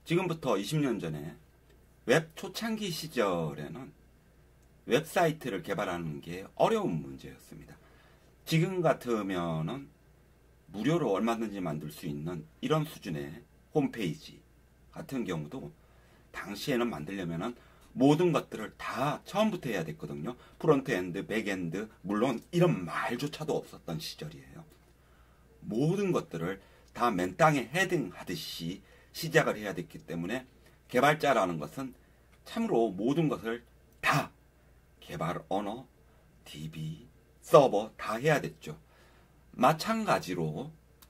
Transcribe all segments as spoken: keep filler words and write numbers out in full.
지금부터 이십 년 전에 웹 초창기 시절에는 웹사이트를 개발하는 게 어려운 문제였습니다. 지금 같으면은 무료로 얼마든지 만들 수 있는 이런 수준의 홈페이지 같은 경우도 당시에는 만들려면은 모든 것들을 다 처음부터 해야 됐거든요. 프론트엔드, 백엔드, 물론 이런 말조차도 없었던 시절이에요. 모든 것들을 다 맨 땅에 헤딩하듯이 시작을 해야 됐기 때문에 개발자라는 것은 참으로 모든 것을 다 개발 언어, 디비, 서버 다 해야 됐죠. 마찬가지로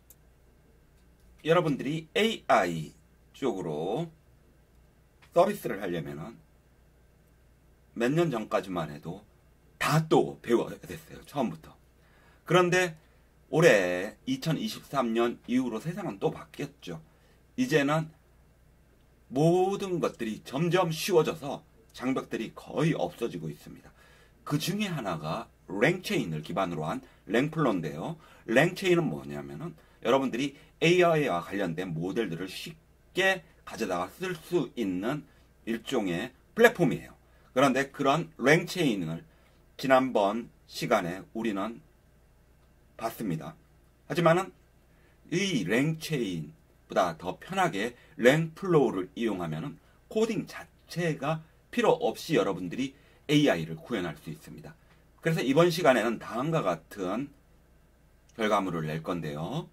여러분들이 에이아이 쪽으로 서비스를 하려면은 몇 년 전까지만 해도 다 또 배워야 됐어요. 처음부터. 그런데 올해 이천이십삼 년 이후로 세상은 또 바뀌었죠. 이제는 모든 것들이 점점 쉬워져서 장벽들이 거의 없어지고 있습니다. 그 중에 하나가 랭체인을 기반으로 한 랭플러인데요. 랭체인은 뭐냐면은 여러분들이 에이아이와 관련된 모델들을 쉽게 가져다가 쓸 수 있는 일종의 플랫폼이에요. 그런데 그런 랭체인을 지난번 시간에 우리는 봤습니다. 하지만은 이 랭체인보다 더 편하게 랭플로우를 이용하면은 코딩 자체가 필요 없이 여러분들이 에이아이를 구현할 수 있습니다. 그래서 이번 시간에는 다음과 같은 결과물을 낼 건데요.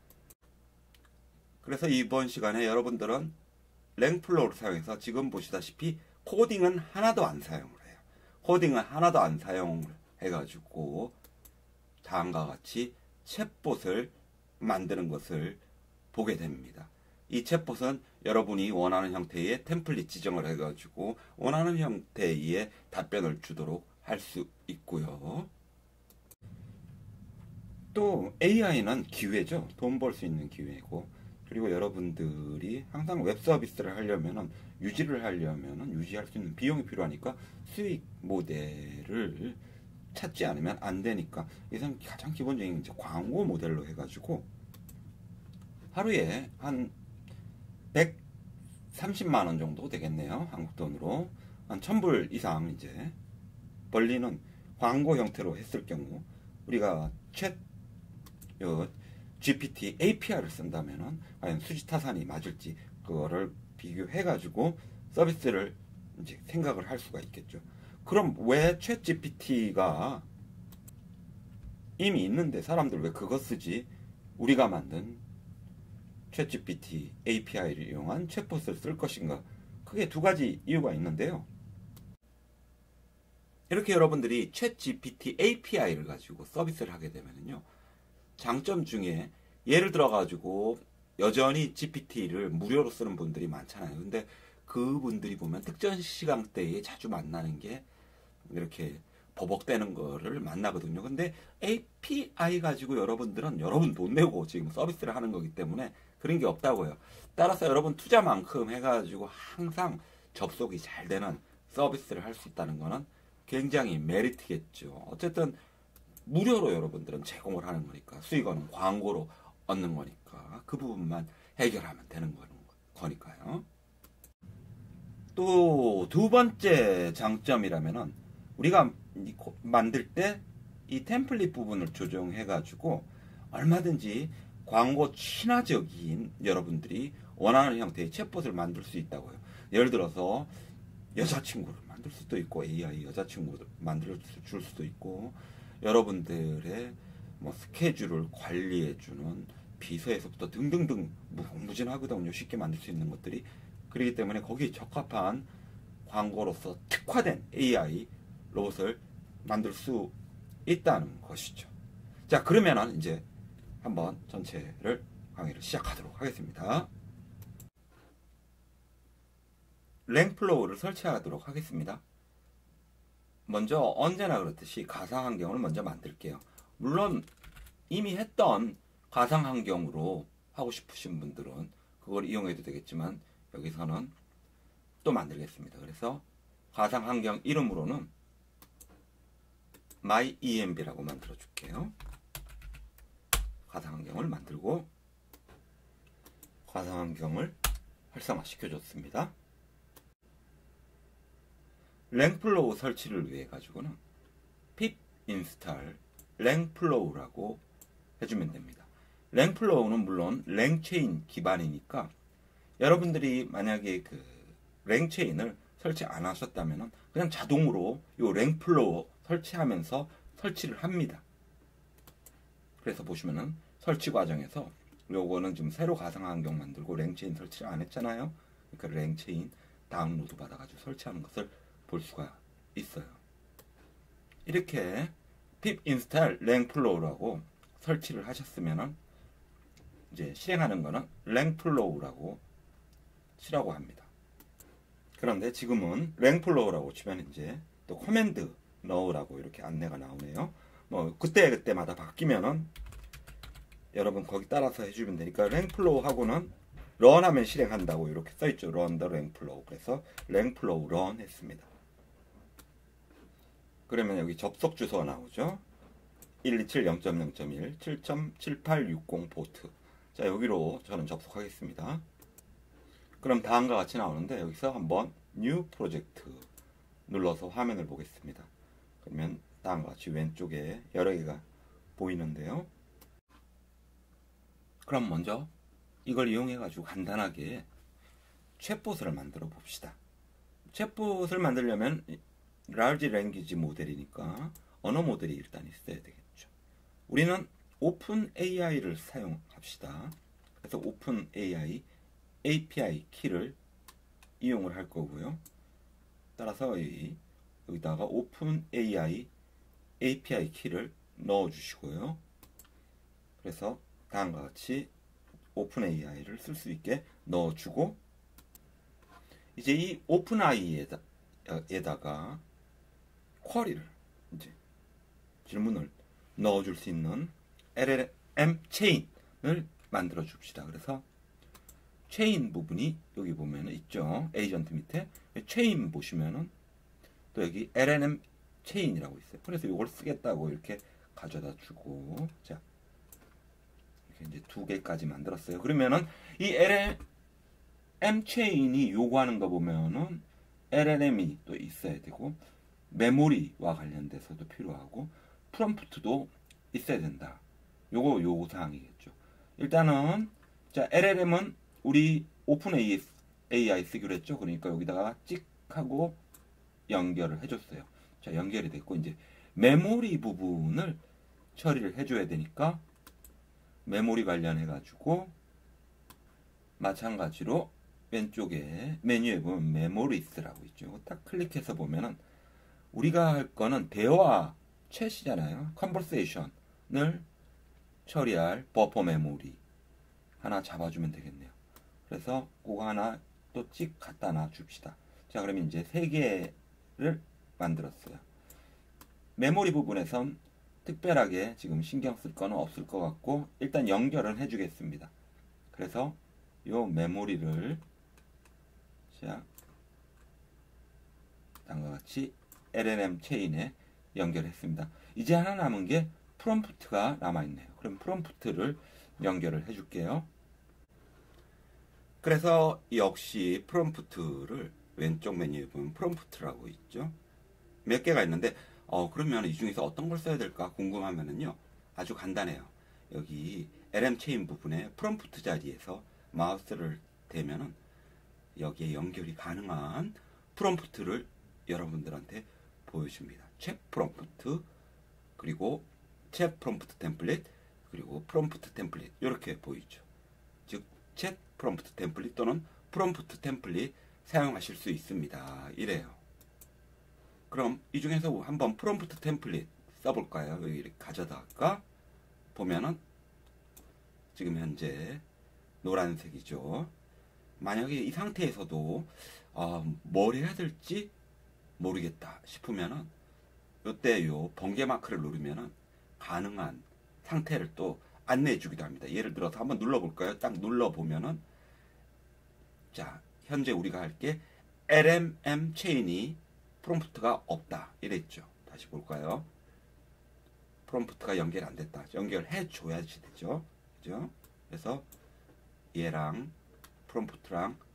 그래서 이번 시간에 여러분들은 랭플로우를 사용해서 지금 보시다시피 코딩은 하나도 안 사용을 해요. 코딩은 하나도 안 사용을 해가지고 다음과 같이 챗봇을 만드는 것을 보게 됩니다. 이 챗봇은 여러분이 원하는 형태의 템플릿 지정을 해가지고 원하는 형태의 답변을 주도록 할 수 있고요. 또 에이아이는 기회죠. 돈 벌 수 있는 기회고, 그리고 여러분들이 항상 웹 서비스를 하려면은 유지를 하려면은 유지할 수 있는 비용이 필요하니까 수익 모델을 찾지 않으면 안 되니까 이건 가장 기본적인 이제 광고 모델로 해가지고 하루에 한 백삼십만 원 정도 되겠네요. 한국 돈으로 한 천 불 이상 이제 벌리는 광고 형태로 했을 경우 우리가 챗 지피티 에이피아이를 쓴다면은 과연 수지타산이 맞을지 그거를 비교해가지고 서비스를 이제 생각을 할 수가 있겠죠. 그럼 왜 챗 지피티가 이미 있는데 사람들 왜 그거 쓰지? 우리가 만든 챗 지피티 에이피아이를 이용한 챗봇을 쓸 것인가? 크게 두 가지 이유가 있는데요. 이렇게 여러분들이 챗 지피티 에이피아이를 가지고 서비스를 하게 되면요. 장점 중에 예를 들어 가지고 여전히 지피티를 무료로 쓰는 분들이 많잖아요. 근데 그분들이 보면 특정 시간대에 자주 만나는 게 이렇게 버벅대는 거를 만나거든요. 근데 에이피아이 가지고 여러분들은 여러분 돈 내고 지금 서비스를 하는 거기 때문에 그런 게 없다고요. 따라서 여러분 투자만큼 해가지고 항상 접속이 잘 되는 서비스를 할 수 있다는 거는 굉장히 메리트겠죠. 어쨌든 무료로 여러분들은 제공을 하는 거니까 수익원은 광고로 얻는 거니까 그 부분만 해결하면 되는 거니까요. 또 두 번째 장점이라면은 우리가 만들 때 이 템플릿 부분을 조정해 가지고 얼마든지 광고 친화적인 여러분들이 원하는 형태의 챗봇을 만들 수 있다고요. 예를 들어서 여자친구를 만들 수도 있고 에이아이 여자친구를 만들 줄 수도 있고 여러분들의 뭐 스케줄을 관리해주는 비서에서부터 등등등 무궁무진하거든요. 쉽게 만들 수 있는 것들이. 그렇기 때문에 거기에 적합한 광고로서 특화된 에이아이 로봇을 만들 수 있다는 것이죠. 자, 그러면은 이제 한번 전체를 강의를 시작하도록 하겠습니다. 랭플로우를 설치하도록 하겠습니다. 먼저 언제나 그렇듯이 가상환경을 먼저 만들게요. 물론 이미 했던 가상환경으로 하고 싶으신 분들은 그걸 이용해도 되겠지만 여기서는 또 만들겠습니다. 그래서 가상환경 이름으로는 마이이엠비라고 만들어 줄게요. 가상환경을 만들고 가상환경을 활성화 시켜줬습니다. 랭플로우 설치를 위해 가지고는 pip install 랭플로우라고 해주면 됩니다. 랭플로우는 물론 랭체인 기반이니까 여러분들이 만약에 그 랭체인을 설치 안 하셨다면 그냥 자동으로 요 랭플로우 설치하면서 설치를 합니다. 그래서 보시면은 설치 과정에서 요거는 지금 새로 가상 환경 만들고 랭체인 설치를 안 했잖아요. 그러니까 랭체인 다운로드 받아가지고 설치하는 것을 볼 수가 있어요. 이렇게 pip install 랭플로우라고 설치를 하셨으면은 이제 실행하는 거는 랭플로우라고 치라고 합니다. 그런데 지금은 랭플로우라고 치면 이제 또 커맨드 넣으라고 이렇게 안내가 나오네요. 뭐 그때 그때마다 바뀌면은 여러분 거기 따라서 해주면 되니까 랭플로우 하고는 런하면 실행한다고 이렇게 써있죠. run the 랭플로우. 그래서 랭플로우 run 했습니다. 그러면 여기 접속 주소가 나오죠. 일이칠 영 점 영 점 일 칠 점 칠팔육공 포트. 자, 여기로 저는 접속하겠습니다. 그럼 다음과 같이 나오는데 여기서 한번 New Project 눌러서 화면을 보겠습니다. 그러면 다음과 같이 왼쪽에 여러 개가 보이는데요. 그럼 먼저 이걸 이용해 가지고 간단하게 챗봇을 만들어 봅시다. 챗봇을 만들려면 large language 모델이니까 언어 모델이 일단 있어야 되겠죠. 우리는 오픈 에이아이를 사용합시다. 그래서 오픈 에이아이 에이피아이 키를 이용을 할 거고요. 따라서 이, 여기다가 오픈 에이아이 에이피아이 키를 넣어 주시고요. 그래서 다음과 같이 오픈 에이아이를 쓸 수 있게 넣어 주고, 이제 이 오픈 에이아이에다가 쿼리를 이제 질문을 넣어 줄 수 있는 엘엘엠 체인을 만들어 줍시다. 그래서 체인 부분이 여기 보면은 있죠. 에이전트 밑에 체인 보시면은 또 여기 엘엘엠 체인이라고 있어요. 그래서 이걸 쓰겠다고 이렇게 가져다 주고, 자 이렇게 이제 두 개까지 만들었어요. 그러면은 이 엘엘엠 체인이 요구하는 거 보면은 엘엘엠이 또 있어야 되고 메모리와 관련돼서도 필요하고 프롬프트도 있어야 된다. 요거 요구 사항이겠죠. 일단은 자 엘엘엠은 우리 오픈 에이아이 쓰기로 했죠. 그러니까 여기다가 찍 하고 연결을 해줬어요. 자 연결이 됐고 이제 메모리 부분을 처리를 해줘야 되니까 메모리 관련해 가지고 마찬가지로 왼쪽에 메뉴에 보면 메모리스라고 있죠. 딱 클릭해서 보면은 우리가 할 거는 대화 챗이잖아요. 컨버세이션을 처리할 버퍼 메모리 하나 잡아주면 되겠네요. 그래서 그거 하나 또 찍 갖다 놔 줍시다. 자 그러면 이제 세 개를 만들었어요. 메모리 부분에선 특별하게 지금 신경 쓸 거는 없을 것 같고 일단 연결은 해주겠습니다. 그래서 요 메모리를 자 다음과 같이 엘엘엠 체인에 연결했습니다. 이제 하나 남은 게 프롬프트가 남아있네요. 그럼 프롬프트를 연결을 해줄게요. 그래서 역시 프롬프트를 왼쪽 메뉴에 보면 프롬프트라고 있죠. 몇 개가 있는데 어 그러면 이 중에서 어떤 걸 써야 될까 궁금하면은요 아주 간단해요. 여기 엘엠 체인 부분에 프롬프트 자리에서 마우스를 대면은 여기에 연결이 가능한 프롬프트를 여러분들한테 보여줍니다. 챗 프롬프트 그리고 챗 프롬프트 템플릿 그리고 프롬프트 템플릿 이렇게 보이죠. 즉 챗 프롬프트 템플릿 또는 프롬프트 템플릿 사용하실 수 있습니다. 이래요. 그럼 이 중에서 한번 프롬프트 템플릿 써볼까요? 여기 이렇게 가져다가 보면은 지금 현재 노란색이죠. 만약에 이 상태에서도 어, 뭘 해야 될지 모르겠다 싶으면은 요때 요 번개 마크를 누르면은 가능한 상태를 또 안내해 주기도 합니다. 예를 들어서 한번 눌러볼까요? 딱 눌러보면은 자 현재 우리가 할 게 엘엠엠 체인이 프롬프트가 없다 이랬죠. 다시 볼까요? 프롬프트가 연결 안 됐다. 연결해 줘야지 되죠. 그죠? 그래서 얘랑 프롬프트랑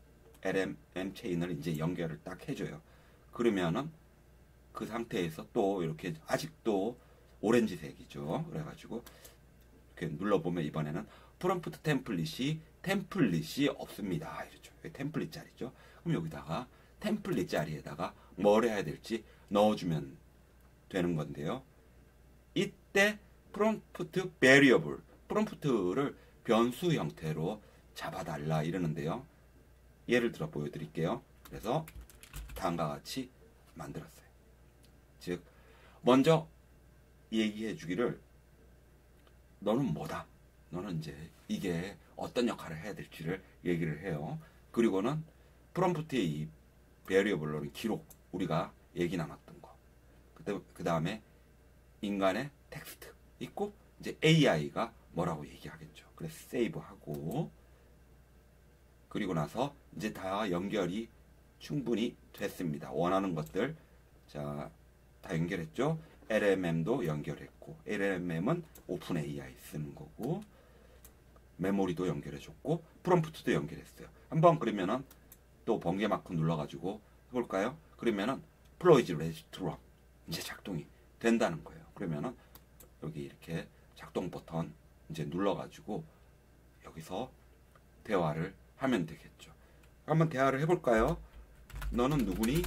엘엠엠 체인을 이제 연결을 딱 해줘요. 그러면은 그 상태에서 또 이렇게 아직도 오렌지색이죠. 그래가지고 이렇게 눌러보면 이번에는 프롬프트 템플릿이 템플릿이 없습니다. 이렇죠. 템플릿 자리죠. 그럼 여기다가 템플릿 자리에다가 뭘 해야 될지 넣어주면 되는 건데요. 이때 프롬프트 베리어블, 프롬프트를 변수 형태로 잡아달라 이러는데요. 예를 들어 보여드릴게요. 그래서 다음과 같이 만들었어요. 즉 먼저 얘기해 주기를 너는 뭐다? 너는 이제 이게 어떤 역할을 해야 될지를 얘기를 해요. 그리고는 프롬프트의 이 베리어블로는 기록, 우리가 얘기 나눴던 거. 그 다음에 인간의 텍스트 있고 이제 에이아이가 뭐라고 얘기하겠죠. 그래서 세이브하고 그리고 나서 이제 다 연결이 충분히 됐습니다. 원하는 것들 자, 다 연결했죠. 엘엠엠도 연결했고 엘엠엠은 오픈 에이아이 쓰는 거고 메모리도 연결해줬고 프롬프트도 연결했어요. 한번 그러면은 또 번개 마크 눌러가지고 해볼까요? 그러면은 플로이즈 레지스트로 이제 작동이 된다는 거예요. 그러면은 여기 이렇게 작동 버튼 이제 눌러가지고 여기서 대화를 하면 되겠죠. 한번 대화를 해볼까요? 너는 누구니?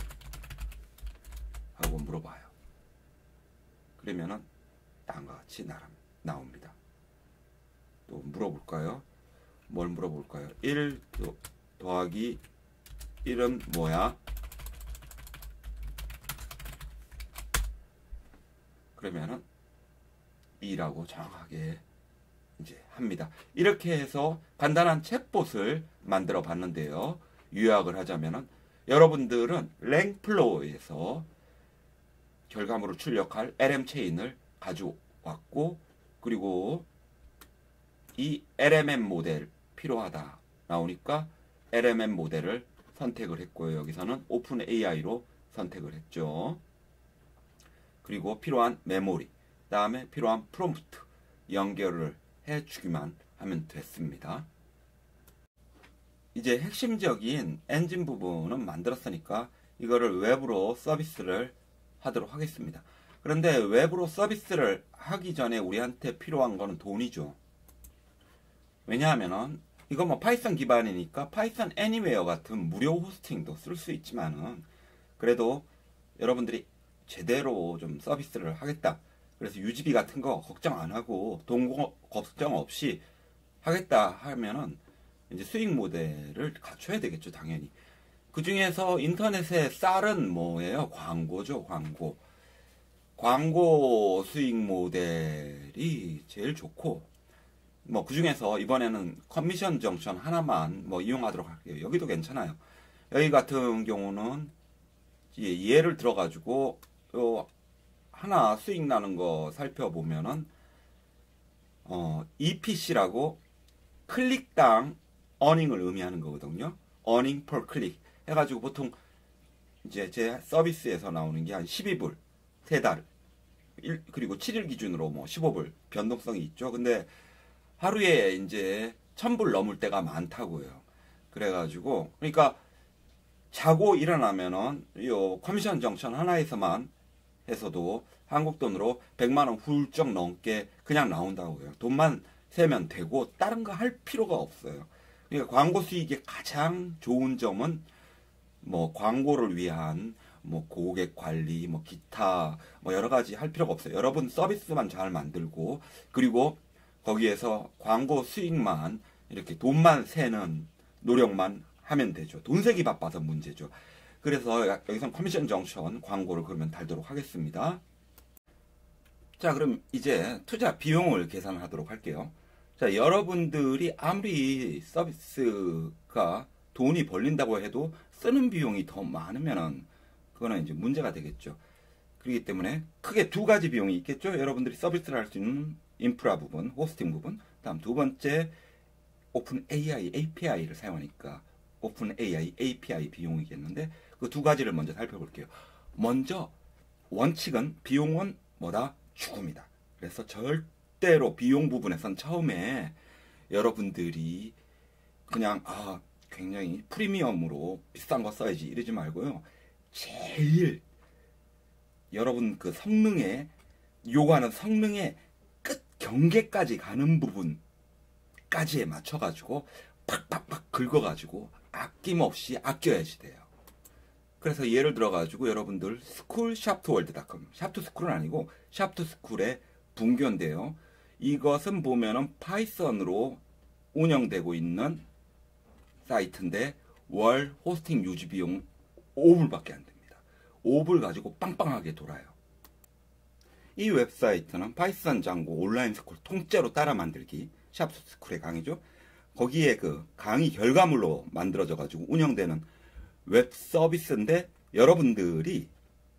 하고 물어봐요. 그러면은 다음과 같이 나옵니다. 또 물어볼까요? 뭘 물어볼까요? 일 더하기 일은 뭐야? 그러면은 이라고 정확하게 이제 합니다. 이렇게 해서 간단한 챗봇을 만들어 봤는데요. 요약을 하자면은 여러분들은 랭플로우에서 결과물을 출력할 엘엠 체인을 가져왔고 그리고 이 엘엠엠 모델 필요하다 나오니까 엘엠엠 모델을 선택을 했고요. 여기서는 오픈 에이아이로 선택을 했죠. 그리고 필요한 메모리, 다음에 필요한 프롬프트 연결을 해주기만 하면 됐습니다. 이제 핵심적인 엔진 부분은 만들었으니까 이거를 외부로 서비스를 하도록 하겠습니다. 그런데 외부로 서비스를 하기 전에 우리한테 필요한 거는 돈이죠. 왜냐하면은 이거 뭐 파이썬 기반이니까 파이썬 애니웨어 같은 무료 호스팅도 쓸 수 있지만은 그래도 여러분들이 제대로 좀 서비스를 하겠다. 그래서 유지비 같은 거 걱정 안 하고 돈 걱정 없이 하겠다 하면은 이제 수익 모델을 갖춰야 되겠죠, 당연히. 그 중에서 인터넷의 쌀은 뭐예요? 광고죠, 광고. 광고 수익 모델이 제일 좋고, 뭐, 그 중에서 이번에는 커미션 정션 하나만 뭐 이용하도록 할게요. 여기도 괜찮아요. 여기 같은 경우는 예를 들어가지고, 요 하나 수익 나는 거 살펴보면은, 어, 이피씨라고 클릭당 어닝을 의미하는 거거든요. 어닝 per 클릭 해가지고 보통 이제 제 서비스에서 나오는 게 한 십이 불 세 달 그리고 칠 일 기준으로 뭐 십오 불 변동성이 있죠. 근데 하루에 이제 천 불 넘을 때가 많다고요. 그래가지고 그러니까 자고 일어나면은 요 커미션 정션 하나에서만 해서도 한국 돈으로 백만 원 훌쩍 넘게 그냥 나온다고요. 돈만 세면 되고 다른 거 할 필요가 없어요. 그러니까 광고 수익의 가장 좋은 점은 뭐 광고를 위한 뭐 고객 관리, 뭐 기타 뭐 여러 가지 할 필요가 없어요. 여러분 서비스만 잘 만들고 그리고 거기에서 광고 수익만 이렇게 돈만 세는 노력만 하면 되죠. 돈 세기 바빠서 문제죠. 그래서 여기서 커미션 정션 광고를 그러면 달도록 하겠습니다. 자, 그럼 이제 투자 비용을 계산하도록 할게요. 자, 여러분들이 아무리 서비스가 돈이 벌린다고 해도 쓰는 비용이 더 많으면은 그거는 이제 문제가 되겠죠. 그렇기 때문에 크게 두 가지 비용이 있겠죠. 여러분들이 서비스를 할 수 있는 인프라 부분, 호스팅 부분. 다음 두 번째 오픈 에이아이 에이피아이를 사용하니까 오픈 에이아이 에이피아이 비용이겠는데 그 두 가지를 먼저 살펴볼게요. 먼저 원칙은 비용은 뭐다? 죽음이다. 그래서 절대로 비용 부분에선 처음에 여러분들이 그냥 아 굉장히 프리미엄으로 비싼 거 써야지 이러지 말고요. 제일 여러분 그 성능에 요구하는 성능의 끝 경계까지 가는 부분까지에 맞춰가지고 팍팍팍 긁어가지고 아낌없이 아껴야지 돼요. 그래서 예를 들어가지고 여러분들 스쿨 샵투월드 닷컴, 샵투스쿨은 아니고 샵투스쿨의 분교인데요. 이것은 보면은 파이썬으로 운영되고 있는 사이트인데 월 호스팅 유지 비용 오 불밖에 안 됩니다. 오 불 가지고 빵빵하게 돌아요. 이 웹사이트는 파이썬 장고 온라인 스쿨 통째로 따라 만들기 샵스쿨의 강의죠. 거기에 그 강의 결과물로 만들어져 가지고 운영되는 웹 서비스인데 여러분들이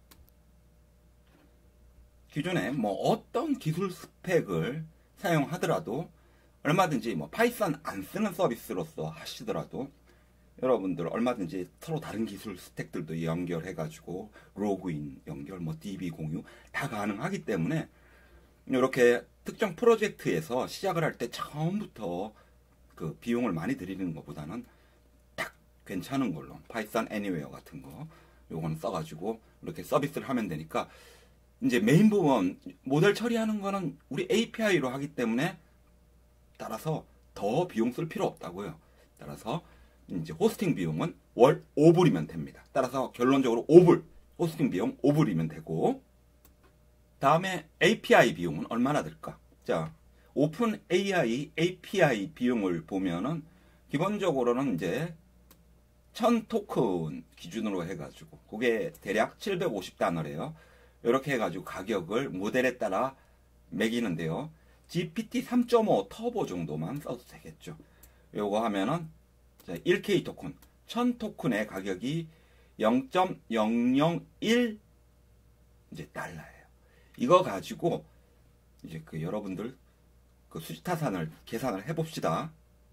기존에 뭐 어떤 기술 스펙을 사용하더라도 얼마든지 뭐 파이썬 안 쓰는 서비스로서 하시더라도 여러분들 얼마든지 서로 다른 기술 스택들도 연결해 가지고 로그인 연결 뭐 디비 공유 다 가능하기 때문에 이렇게 특정 프로젝트에서 시작을 할 때 처음부터 그 비용을 많이 들이는 것보다는 딱 괜찮은 걸로 파이썬 애니웨어 같은 거 요거는 써가지고 이렇게 서비스를 하면 되니까 이제 메인 부분 모델 처리하는 거는 우리 에이피아이로 하기 때문에 따라서 더 비용 쓸 필요 없다고요. 따라서 이제 호스팅 비용은 월 오 불이면 됩니다. 따라서 결론적으로 오 불 호스팅 비용 오 불이면 되고 다음에 에이피아이 비용은 얼마나 들까? 자, 오픈 에이아이 에이피아이 비용을 보면은 기본적으로는 이제 천 토큰 기준으로 해가지고 그게 대략 칠백오십 달러래요. 이렇게 해가지고 가격을 모델에 따라 매기는데요. 지피티 삼 점 오 터보 정도만 써도 되겠죠. 요거 하면은 일 케이 토큰, 천 토큰의 가격이 영 점 영영일 이제 달러예요. 이거 가지고 이제 그 여러분들 그 수지타산을 계산을 해봅시다.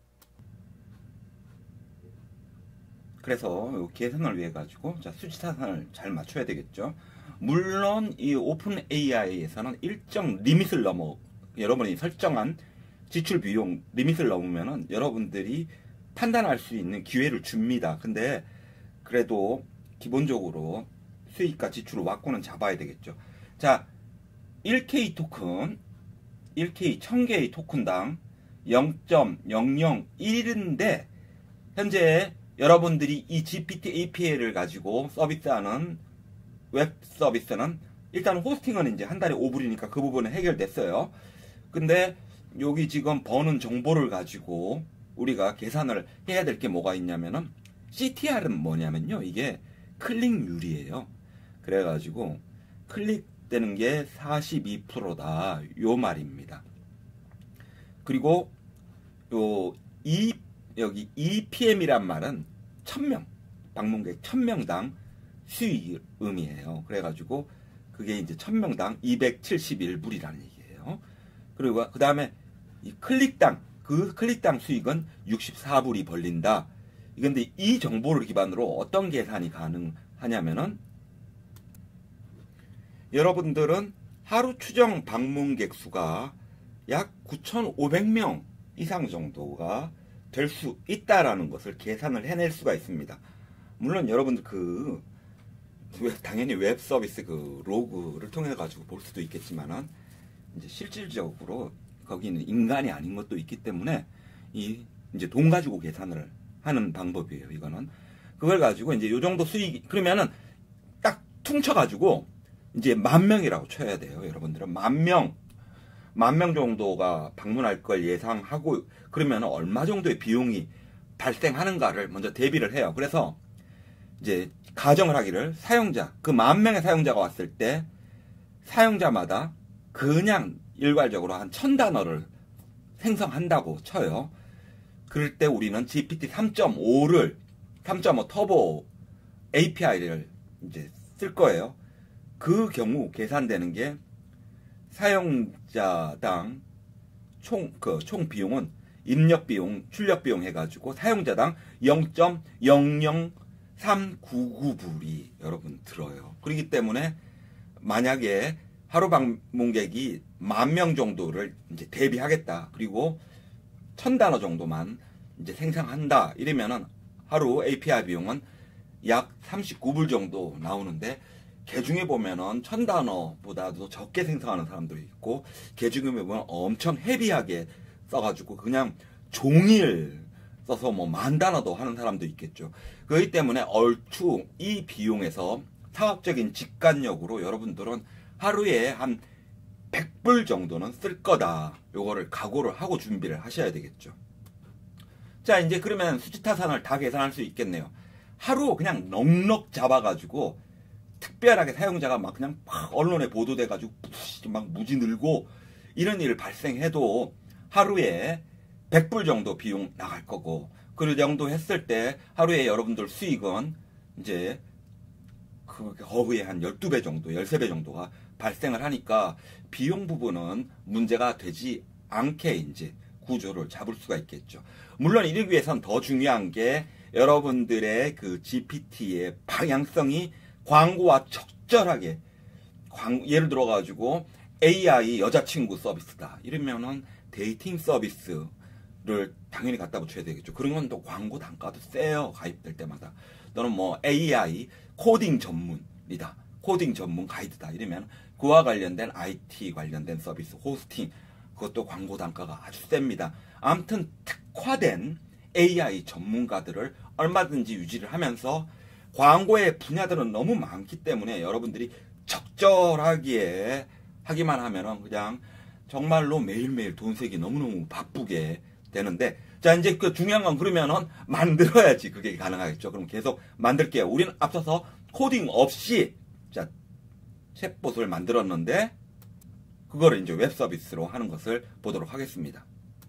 그래서 요 계산을 위해 가지고 자 수지타산을 잘 맞춰야 되겠죠. 물론 이 오픈 에이아이에서는 일정 리밋을 넘어 여러분이 설정한 지출 비용 리밋을 넘으면은 여러분들이 판단할 수 있는 기회를 줍니다. 근데 그래도 기본적으로 수익과 지출을 왔고는 잡아야 되겠죠. 자, 일 케이 토큰, 일 케이 천 개의 토큰당 영 점 영영일인데 현재 여러분들이 이 지피티 에이피아이를 가지고 서비스하는 웹 서비스는 일단 호스팅은 이제 한 달에 오 불이니까 그 부분은 해결됐어요. 근데 여기 지금 버는 정보를 가지고 우리가 계산을 해야 될 게 뭐가 있냐면은 씨티알은 뭐냐면요. 이게 클릭률이에요. 그래가지고 클릭되는 게 사십이 퍼센트다. 요 말입니다. 그리고 요 이 여기 이피엠이란 말은 천 명 방문객 천 명당 수익음이에요. 그래가지고 그게 이제 천 명당 이백칠십일 불이라는 얘기예요. 그리고 그 다음에 이 클릭당 그 클릭당 수익은 육십사 불이 벌린다. 그런데 이 정보를 기반으로 어떤 계산이 가능하냐면은 여러분들은 하루 추정 방문객 수가 약 구천오백 명 이상 정도가 될 수 있다라는 것을 계산을 해낼 수가 있습니다. 물론 여러분들 그 당연히 웹 서비스 그 로그를 통해 가지고 볼 수도 있겠지만은 이제 실질적으로 거기는 인간이 아닌 것도 있기 때문에 이 이제 돈 가지고 계산을 하는 방법이에요. 이거는 그걸 가지고 이제 요 정도 수익 그러면은 딱 퉁쳐 가지고 이제 만 명이라고 쳐야 돼요. 여러분들은 만 명, 만 명 정도가 방문할 걸 예상하고 그러면 얼마 정도의 비용이 발생하는가를 먼저 대비를 해요. 그래서 이제 가정을 하기를 사용자 그 만 명의 사용자가 왔을 때 사용자마다 그냥 일괄적으로 한 천 단어를 생성한다고 쳐요. 그럴 때 우리는 지피티 삼 점 오를 삼 점 오 터보 에이피아이를 이제 쓸 거예요. 그 경우 계산되는 게 사용자당 총, 그, 총 비용은 입력 비용, 출력 비용 해가지고 사용자당 영 점 영영삼구구 불이 여러분 들어요. 그렇기 때문에 만약에 하루 방문객이 만 명 정도를 이제 대비하겠다. 그리고 천 단어 정도만 이제 생성한다. 이러면은 하루 에이피아이 비용은 약 삼십구 불 정도 나오는데 개 중에 보면은 천 단어보다도 적게 생성하는 사람도 있고 개 중에 보면 엄청 헤비하게 써가지고 그냥 종일 써서 뭐 만 단어도 하는 사람도 있겠죠. 그렇기 때문에 얼추 이 비용에서 사업적인 직관력으로 여러분들은 하루에 한 백 불 정도는 쓸 거다. 요거를 각오를 하고 준비를 하셔야 되겠죠. 자, 이제 그러면 수지타산을 다 계산할 수 있겠네요. 하루 그냥 넉넉 잡아가지고 특별하게 사용자가 막 그냥 막 언론에 보도돼가지고 막 무지 늘고 이런 일 발생해도 하루에 백 불 정도 비용 나갈 거고 그 정도 했을 때 하루에 여러분들 수익은 이제 그 거의 한 열두 배 정도, 열세 배 정도가 발생을 하니까 비용 부분은 문제가 되지 않게 이제 구조를 잡을 수가 있겠죠. 물론 이러기 위해선 더 중요한 게 여러분들의 그 지피티의 방향성이 광고와 적절하게 광, 예를 들어 가지고 에이아이 여자친구 서비스다 이러면은 데이팅 서비스를 당연히 갖다 붙여야 되겠죠. 그런 건 또 광고 단가도 세요. 가입될 때마다. 또는 뭐 에이아이 코딩 전문이다. 코딩 전문 가이드다. 이러면 그와 관련된 아이티 관련된 서비스, 호스팅 그것도 광고 단가가 아주 셉니다. 아무튼 특화된 에이아이 전문가들을 얼마든지 유지를 하면서 광고의 분야들은 너무 많기 때문에 여러분들이 적절하게 하기만 하면은 그냥 정말로 매일매일 돈 세기 너무너무 바쁘게 되는데, 자, 이제 그 중요한 건 그러면은 만들어야지 그게 가능하겠죠. 그럼 계속 만들게요. 우리는 앞서서 코딩 없이, 자, 챗봇을 만들었는데, 그거를 이제 웹 서비스로 하는 것을 보도록 하겠습니다.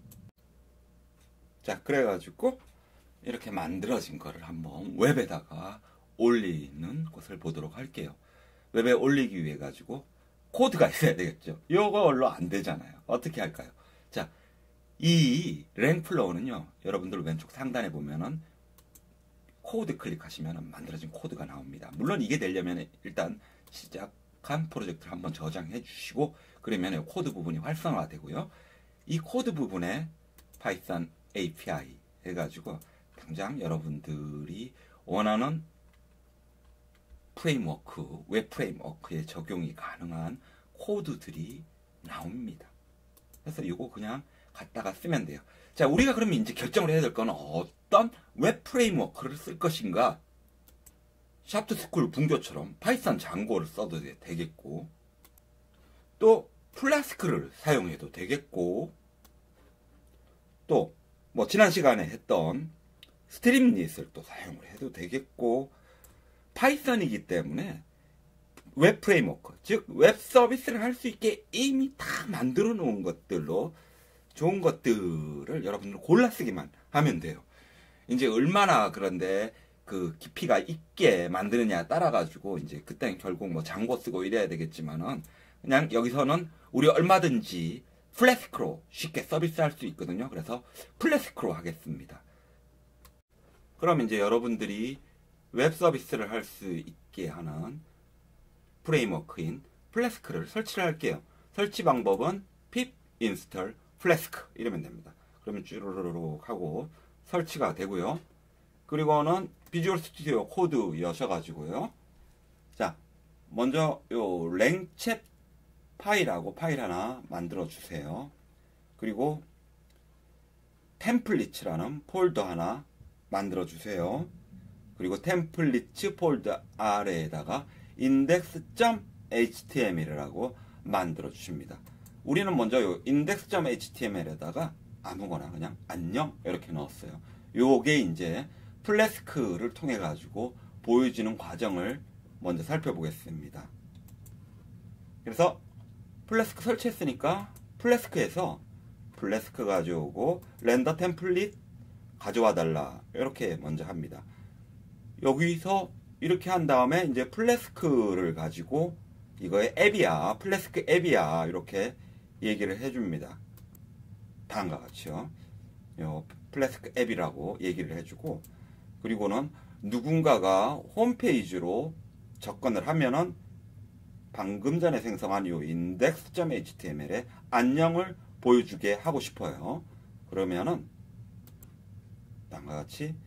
자, 그래가지고, 이렇게 만들어진 거를 한번 웹에다가 올리는 것을 보도록 할게요. 웹에 올리기 위해 가지고 코드가 있어야 되겠죠. 이걸로 안 되잖아요. 어떻게 할까요? 자, 이 랭플로우는요, 여러분들 왼쪽 상단에 보면은 코드 클릭하시면 만들어진 코드가 나옵니다. 물론 이게 되려면 일단 시작한 프로젝트를 한번 저장해 주시고, 그러면 코드 부분이 활성화가 되고요. 이 코드 부분에 파이썬 에이피아이 해가지고 당장 여러분들이 원하는 프레임워크, 웹 프레임워크에 적용이 가능한 코드들이 나옵니다. 그래서 이거 그냥 갖다가 쓰면 돼요. 자, 우리가 그러면 이제 결정을 해야 될 거는 어떤 웹 프레임워크를 쓸 것인가. 샤프트스쿨 분교처럼 파이썬 장고를 써도 되겠고, 또 플라스크를 사용해도 되겠고, 또 뭐 지난 시간에 했던 스트림릿을 또 사용을 해도 되겠고, 파이썬이기 때문에 웹 프레임워크, 즉 웹 서비스를 할 수 있게 이미 다 만들어 놓은 것들로 좋은 것들을 여러분들 골라 쓰기만 하면 돼요. 이제 얼마나 그런데 그 깊이가 있게 만드느냐에 따라 가지고 이제 그때는 결국 뭐 장고 쓰고 이래야 되겠지만은, 그냥 여기서는 우리 얼마든지 플래스크로 쉽게 서비스할 수 있거든요. 그래서 플래스크로 하겠습니다. 그럼 이제 여러분들이 웹 서비스를 할 수 있게 하는 프레임워크인 플래스크를 설치를 할게요. 설치 방법은 pip install flask 이러면 됩니다. 그러면 쭈루루룩 하고 설치가 되고요. 그리고는 비주얼 스튜디오 코드 여셔가지고요. 자, 먼저 요 랭챗 파일하고 파일 하나 만들어 주세요. 그리고 템플릿이라는 폴더 하나 만들어 주세요. 그리고 템플릿 폴더 아래에다가 index.html이라고 만들어 주십니다. 우리는 먼저 요 index.html에다가 아무거나 그냥 안녕 이렇게 넣었어요. 요게 이제 플래스크를 통해 가지고 보여지는 과정을 먼저 살펴보겠습니다. 그래서 플래스크 설치했으니까 플래스크에서 플래스크 가져오고 렌더 템플릿 가져와 달라 이렇게 먼저 합니다. 여기서 이렇게 한 다음에 이제 플래스크를 가지고 이거의 앱이야, 플래스크 앱이야 이렇게 얘기를 해줍니다. 다음과 같이요. 요 플래스크 앱이라고 얘기를 해주고, 그리고는 누군가가 홈페이지로 접근을 하면은 방금 전에 생성한 이 index.html에 안녕을 보여주게 하고 싶어요. 그러면은 다음과 같이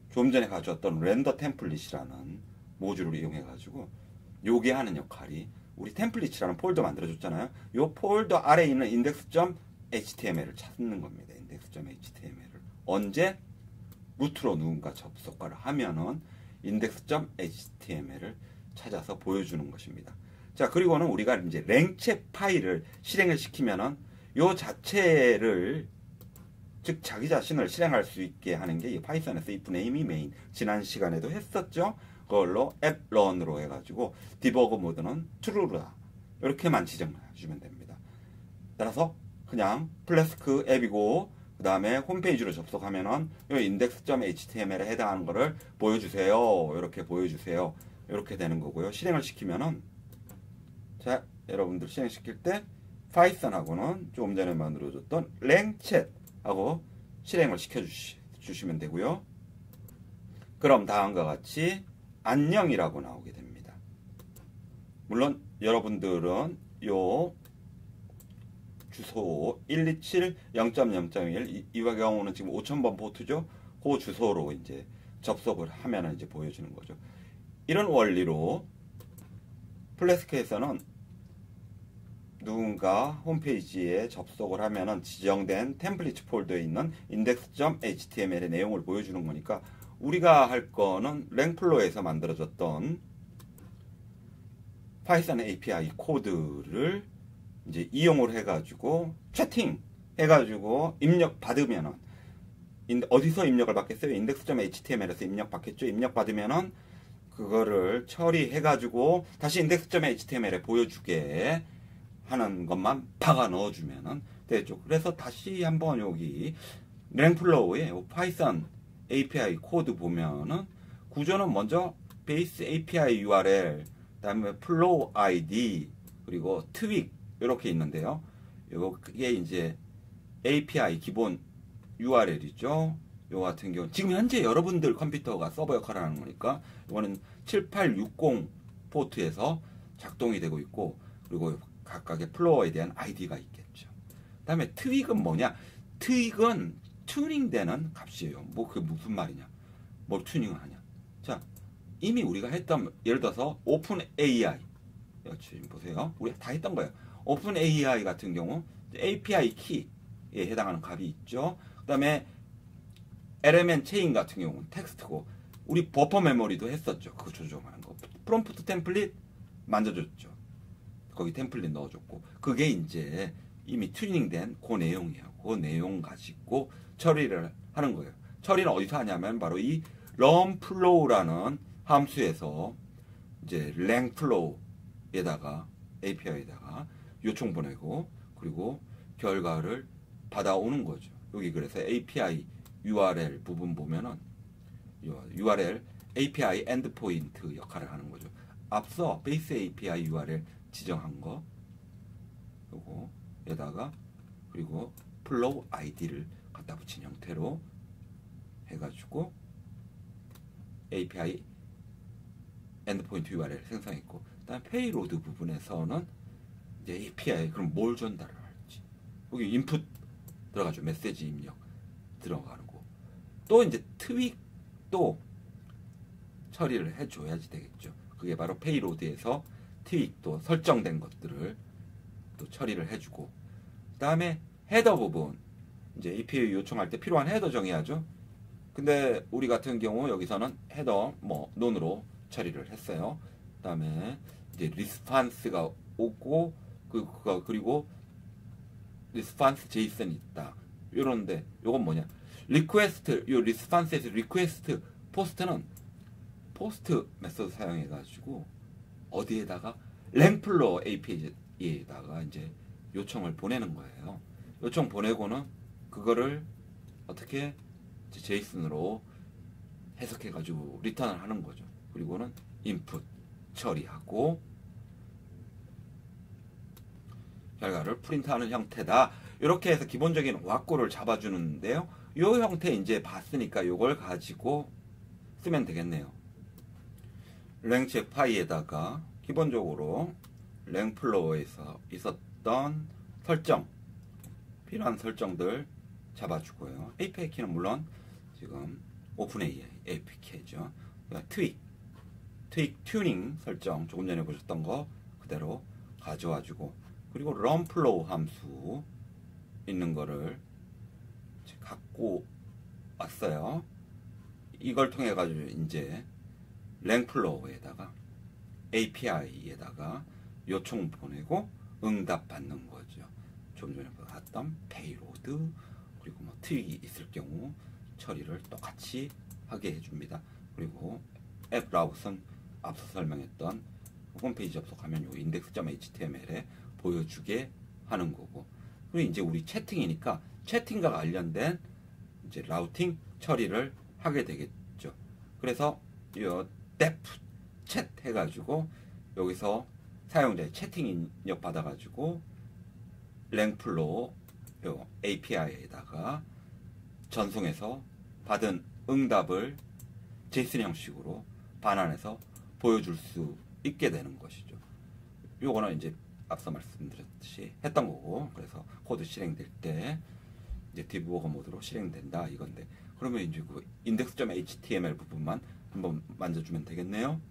좀 전에 가져왔던 렌더 템플릿이라는 모듈을 이용해 가지고 요게 하는 역할이 우리 템플릿이라는 폴더 만들어줬잖아요. 요 폴더 아래에 있는 index.html을 찾는 겁니다. index.html을 언제 루트로 누군가 접속을 하면은 index.html을 찾아서 보여주는 것입니다. 자, 그리고는 우리가 이제 랭챗 파일을 실행을 시키면은 요 자체를 즉 자기 자신을 실행할 수 있게 하는 게 이 파이썬에서 if name이 메인 지난 시간에도 했었죠. 그걸로 앱 런으로 해가지고 디버그 모드는 true다 이렇게만 지정해 주면 됩니다. 따라서 그냥 플래스크 앱이고 그 다음에 홈페이지로 접속하면은 이 index.html에 해당하는 거를 보여주세요. 이렇게 보여주세요. 이렇게 되는 거고요. 실행을 시키면은 자, 여러분들 실행시킬 때 파이썬하고는 조금 전에 만들어줬던 랭챗하고 실행을 시켜주시면 되고요. 그럼 다음과 같이 안녕이라고 나오게 됩니다. 물론 여러분들은 요 주소 일이칠 영 점 영 점 일 이, 이 경우는 지금 오천 번 포트죠. 그 주소로 이제 접속을 하면 이제 보여주는 거죠. 이런 원리로 플래스크에서는 누군가 홈페이지에 접속을 하면은 지정된 템플릿 폴더에 있는 index.html의 내용을 보여주는 거니까 우리가 할 거는 랭플로에서 만들어졌던 파이썬 에이피아이 코드를 이제 이용을 해가지고 채팅 해가지고 입력 받으면은 어디서 입력을 받겠어요? index.html에서 입력 받겠죠? 입력 받으면은 그거를 처리해가지고 다시 index.html에 보여주게 하는 것만 박아 넣어주면은 되죠. 그래서 다시 한번 여기 랭플로우의 파이썬 에이피아이 코드 보면은 구조는 먼저 베이스 에이피아이 유알엘, 그다음에 플로우 아이디, 그리고 트윅 이렇게 있는데요. 이게 이제 에이피아이 기본 유알엘이죠. 요 같은 경우 지금 현재 여러분들 컴퓨터가 서버 역할을 하는 거니까 이거는 칠팔육공 포트에서 작동이 되고 있고 그리고 각각의 플로어에 대한 아이디가 있겠죠. 그 다음에 트윅은 뭐냐? 트윅은 튜닝되는 값이에요. 뭐 그게 무슨 말이냐? 뭘 튜닝을 하냐? 자, 이미 우리가 했던 예를 들어서 오픈 에이아이 지금 보세요. 우리가 다 했던 거예요. 오픈 에이아이 같은 경우 에이피아이 키에 해당하는 값이 있죠. 그 다음에 엘엠엔 체인 같은 경우는 텍스트고 우리 버퍼 메모리도 했었죠. 그거 조정하는 거. 프롬프트 템플릿 만져줬죠. 거기 템플릿 넣어줬고 그게 이제 이미 튜닝된 그 내용이에요. 그 내용 가지고 처리를 하는 거예요. 처리는 어디서 하냐면 바로 이 럼플로우라는 함수에서 이제 랭플로우에다가 에이피아이에다가 요청 보내고 그리고 결과를 받아오는 거죠. 여기 그래서 에이피아이 유알엘 부분 보면은 유알엘 에이피아이 엔드포인트 역할을 하는 거죠. 앞서 베이스 에이피아이 유알엘 지정한 거 요거에다가 그리고 플로우 아이디를 갖다 붙인 형태로 해가지고 에이피아이 엔드포인트 유알엘 생성했고 그다음 페이로드 부분에서는 이제 에이피아이 그럼 뭘 전달을 할지 여기 인풋 들어가죠. 메시지 입력 들어가는 거. 또 이제 트윅도 처리를 해줘야지 되겠죠. 그게 바로 페이로드에서 트윅도 설정된 것들을 또 처리를 해주고 그 다음에 헤더 부분 이제 에이피아이 요청할 때 필요한 헤더 정해야죠. 근데 우리 같은 경우 여기서는 헤더 뭐 논으로 처리를 했어요. 그 다음에 이제 리스판스가 오고 그, 그거 그리고 리스판스 제이슨이 있다. 요런데 요건 뭐냐? 리퀘스트 요 리스판스에서 리퀘스트 포스트는 포스트 메소드 사용해 가지고 어디에다가 랭플로 에이피아이에다가 이제 요청을 보내는 거예요. 요청 보내고는 그거를 어떻게 제이슨으로 해석해 가지고 리턴을 하는 거죠. 그리고는 인풋 처리하고 결과를 프린트하는 형태다. 이렇게 해서 기본적인 왁구를 잡아주는데요. 이 형태 이제 봤으니까 이걸 가지고 쓰면 되겠네요. 랭체 파이에다가 기본적으로 랭플로어에서 있었던 설정 필요한 설정들 잡아주고요. 에이피아이 키는 물론 지금 오픈 에이아이 에이피케이죠. 트윅, 트윅 튜닝 설정 조금 전에 보셨던 거 그대로 가져와주고, 그리고 럼플로우 함수 있는 거를 갖고 왔어요. 이걸 통해 가지고 이제 랭플로우에다가 에이피아이에다가 요청 보내고 응답 받는 거죠. 좀 전에 봤던 페이로드, 그리고 뭐 트윅이 있을 경우 처리를 똑같이 하게 해줍니다. 그리고 앱 라우스는 앞서 설명했던 홈페이지 접속하면 요 인덱스.html에 보여주게 하는 거고, 그리고 이제 우리 채팅이니까 채팅과 관련된 이제 라우팅 처리를 하게 되겠죠. 그래서 요 def 챗 해가지고 여기서 사용자의 채팅 입력 받아가지고 랭플로 요 에이피아이에다가 전송해서 받은 응답을 제이슨 형식으로 반환해서 보여줄 수 있게 되는 것이죠. 요거는 이제 앞서 말씀드렸듯이 했던 거고, 그래서 코드 실행될 때 이제 디버거 모드로 실행된다 이건데, 그러면 이제 그 index.html 부분만 한번 만져주면 되겠네요.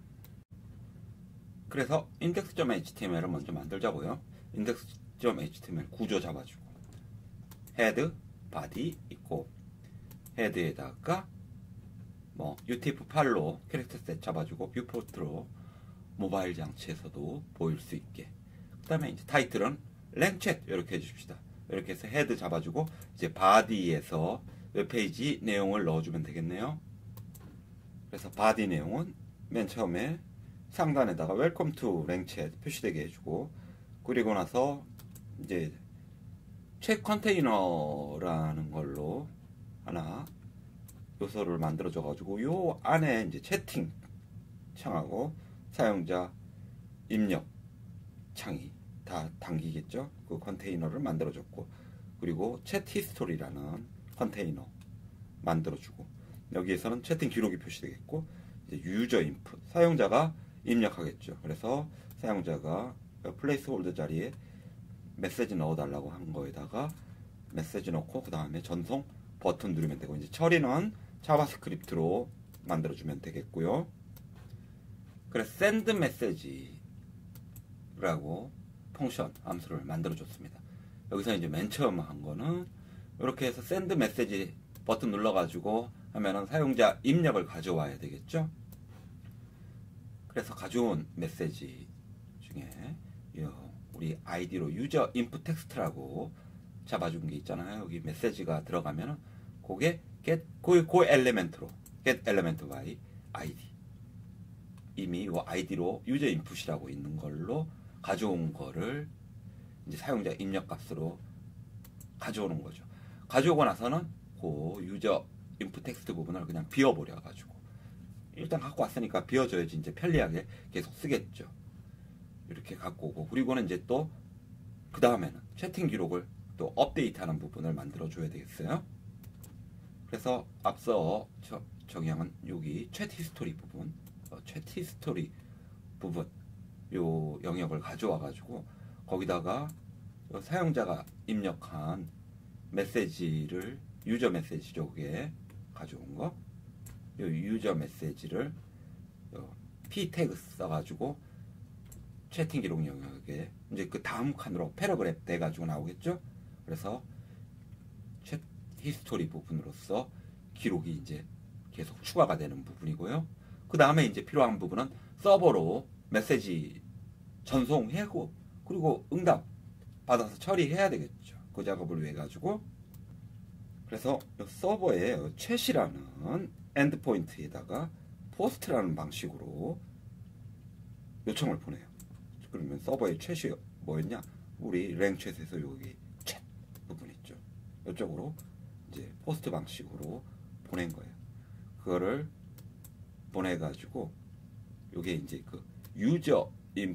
그래서 index.html을 먼저 만들자고요. index.html 구조 잡아주고, 헤드, 바디 있고, 헤드에다가 뭐 유티에프팔로 캐릭터 셋 잡아주고 뷰포트로 모바일 장치에서도 보일 수 있게, 그 다음에 이제 타이틀은 랭챗 이렇게 해줍시다. 이렇게 해서 헤드 잡아주고 이제 바디에서 웹페이지 내용을 넣어주면 되겠네요. 그래서 바디 내용은 맨 처음에 상단에다가 웰컴 투 랭챗 표시되게 해주고, 그리고 나서 이제 챗 컨테이너라는 걸로 하나 요소를 만들어줘 가지고 요 안에 이제 채팅 창하고 사용자 입력 창이 다 담기겠죠. 그 컨테이너를 만들어줬고, 그리고 챗 히스토리라는 컨테이너 만들어주고, 여기에서는 채팅 기록이 표시되겠고, 이제 유저 인풋 사용자가 입력하겠죠. 그래서 사용자가 플레이스 홀더 자리에 메시지 넣어달라고 한 거에다가 메시지 넣고 그 다음에 전송 버튼 누르면 되고, 이제 처리는 자바스크립트로 만들어주면 되겠고요. 그래서 send message라고 펑션 함수를 만들어줬습니다. 여기서 이제 맨 처음 한 거는 이렇게 해서 send message 버튼 눌러가지고 하면은 사용자 입력을 가져와야 되겠죠. 그래서 가져온 메시지 중에 우리 아이디로 유저 인풋 텍스트라고 잡아준 게 있잖아요. 여기 메시지가 들어가면은 그게 get 그, 그 엘리멘트로 get element by 아이디, 이미 이 아이디로 유저 인풋이라고 있는 걸로 가져온 거를 이제 사용자 입력 값으로 가져오는 거죠. 가져오고 나서는 그 유저 인풋 텍스트 부분을 그냥 비워버려 가지고, 일단 갖고 왔으니까 비워줘야지 이제 편리하게 계속 쓰겠죠. 이렇게 갖고 오고, 그리고는 이제 또 그 다음에는 채팅 기록을 또 업데이트하는 부분을 만들어 줘야 되겠어요. 그래서 앞서 저, 정의한 여기 챗 히스토리 부분, 어, 챗 히스토리 부분 요 영역을 가져와 가지고 거기다가 사용자가 입력한 메시지를 유저 메시지 쪽에 가져온 거, 요 유저 메시지를 요 p 태그 써가지고 채팅 기록 영역에 이제 그 다음 칸으로 패러그래프 돼가지고 나오겠죠. 그래서 챗 히스토리 부분으로서 기록이 이제 계속 추가가 되는 부분이고요. 그 다음에 이제 필요한 부분은 서버로 메시지 전송하고 그리고 응답 받아서 처리해야 되겠죠. 그 작업을 위해 가지고, 그래서 서버에 챗이라는 엔드포인트에다가 포스트라는 방식으로 요청을 보내요. 그러면 서버의 챗이 뭐였냐? 우리 랭챗에서 여기 챗 부분 있죠. 이쪽으로 이제 포스트 방식으로 보낸 거예요. 그거를 보내가지고 요게 이제 그 유저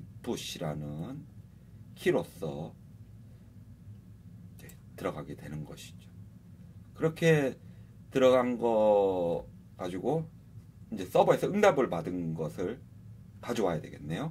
인풋이라는 키로서 이제 들어가게 되는 것이죠. 그렇게 들어간 거 가지고 이제 서버에서 응답을 받은 것을 가져와야 되겠네요.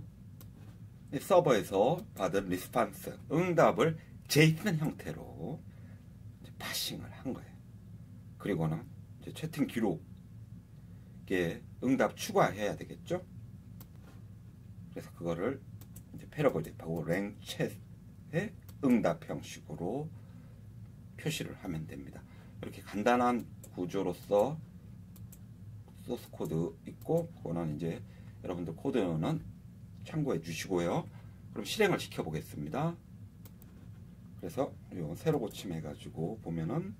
서버에서 받은 리스판스 응답을 제이슨 형태로 이제 파싱을 한 거예요. 그리고는 이제 채팅 기록 개 응답 추가해야 되겠죠. 그래서 그거를 이제 패러그래프하고 랭챗의 응답 형식으로 표시를 하면 됩니다. 이렇게 간단한 구조로서 소스 코드 있고, 그거는 이제 여러분들 코드는 참고해 주시고요. 그럼 실행을 시켜 보겠습니다. 그래서 요 새로 고침해 가지고 보면은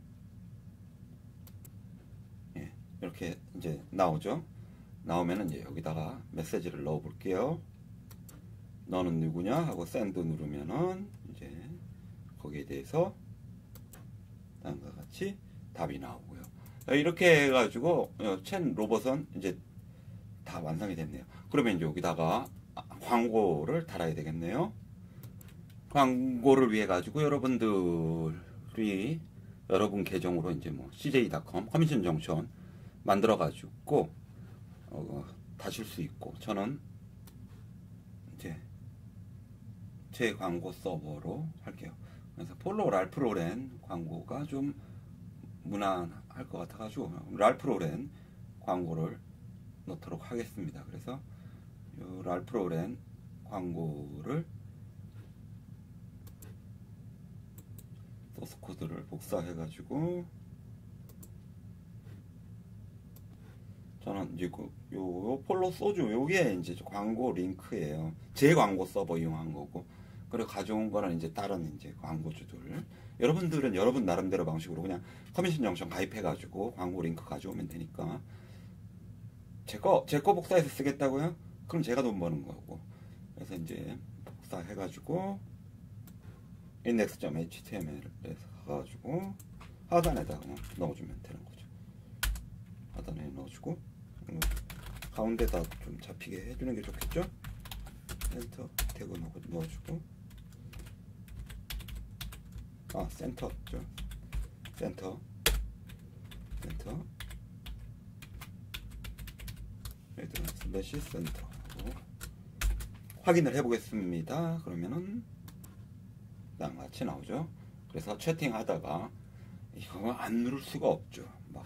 예, 이렇게 이제 나오죠. 나오면은 이제 여기다가 메시지를 넣어 볼게요. 너는 누구냐 하고 샌드 누르면은 이제 거기에 대해서 다음과 같이 답이 나오고요. 이렇게 해가지고 챗 로봇은 이제 다 완성이 됐네요. 그러면 이제 여기다가 광고를 달아야 되겠네요. 광고를 위해 가지고 여러분들이 여러분 계정으로 이제 뭐 씨제이닷컴 커미션 정션 만들어 가지고 어, 다실 수 있고, 저는 이제 제 광고 서버로 할게요. 그래서 폴로 랄프 로렌 광고가 좀 무난할 것 같아가지고 랄프 로렌 광고를 넣도록 하겠습니다. 그래서 이 랄프 로렌 광고를 소스 코드를 복사해가지고 저는 이제 그 요, 요 폴로 소주 요게 이제 광고 링크예요. 제 광고 서버 이용한 거고, 그리고 가져온 거는 이제 다른 이제 광고주들. 여러분들은 여러분 나름대로 방식으로 그냥 커미션 정션 가입해가지고 광고 링크 가져오면 되니까. 제 거, 제 거 복사해서 쓰겠다고요? 그럼 제가 돈 버는 거고. 그래서 이제 복사해가지고 index.html에서 가가지고 하단에다 그냥 넣어주면 되는 거죠. 하단에 넣어주고 가운데다 좀 잡히게 해주는 게 좋겠죠? 센터 태그 넣어주고, 아 센터죠. 센터 센터 얘들은 슬래시 센터 확인을 해보겠습니다. 그러면은 땅같이 나오죠. 그래서 채팅하다가 이거 안 누를 수가 없죠. 막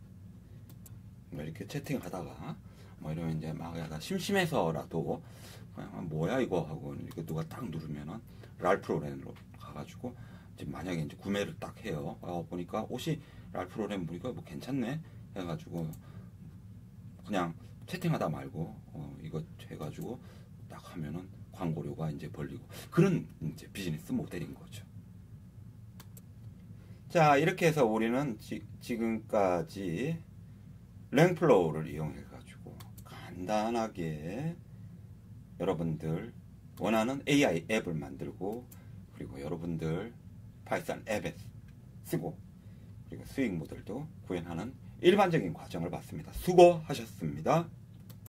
이렇게 채팅하다가 뭐 이러면 이제 막 약간 심심해서라도 그냥 뭐야 이거 하고 이렇게 누가 딱 누르면은 랄프 로렌으로 가가지고 이제 만약에 이제 구매를 딱 해요. 아, 보니까 옷이 랄프 로렌 보니까 뭐 괜찮네 해가지고 그냥 채팅하다 말고 어, 이거 해가지고 딱 하면은 광고료가 이제 벌리고, 그런 이제 비즈니스 모델인 거죠. 자, 이렇게 해서 우리는 지, 지금까지 랭플로우를 이용해 가지고 간단하게 여러분들 원하는 에이아이 앱을 만들고, 그리고 여러분들 파이썬 앱에 쓰고, 그리고 수익 모델도 구현하는 일반적인 과정을 봤습니다. 수고하셨습니다.